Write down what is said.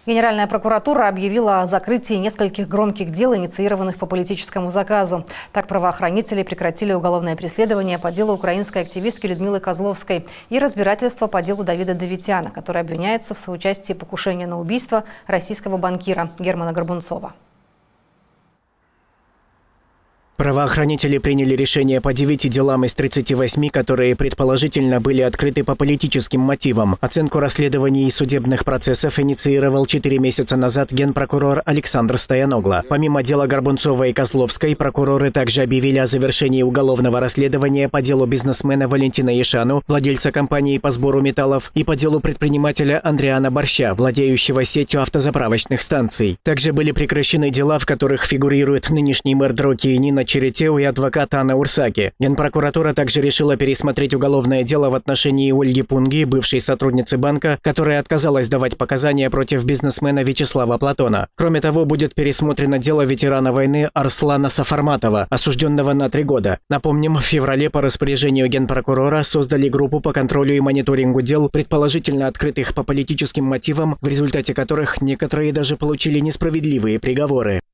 Генеральная прокуратура объявила о закрытии нескольких громких дел, инициированных по политическому заказу. Так, правоохранители прекратили уголовное преследование по делу украинской активистки Людмилы Козловской и разбирательство по делу Давида Довитяна, который обвиняется в соучастии покушения на убийство российского банкира Германа Горбунцова. Правоохранители приняли решение по 9 делам из 38, которые предположительно были открыты по политическим мотивам. Оценку расследований и судебных процессов инициировал 4 месяца назад генпрокурор Александр Стояногло. Помимо дела Горбунцова и Козловской, прокуроры также объявили о завершении уголовного расследования по делу бизнесмена Валентина Яшану, владельца компании по сбору металлов, и по делу предпринимателя Андриана Борща, владеющего сетью автозаправочных станций. Также были прекращены дела, в которых фигурирует нынешний мэр Дроки Нина Черетеу и адвокат Анна Урсаки. Генпрокуратура также решила пересмотреть уголовное дело в отношении Ольги Пунги, бывшей сотрудницы банка, которая отказалась давать показания против бизнесмена Вячеслава Платона. Кроме того, будет пересмотрено дело ветерана войны Арслана Сафарматова, осужденного на 3 года. Напомним, в феврале по распоряжению генпрокурора создали группу по контролю и мониторингу дел, предположительно открытых по политическим мотивам, в результате которых некоторые даже получили несправедливые приговоры.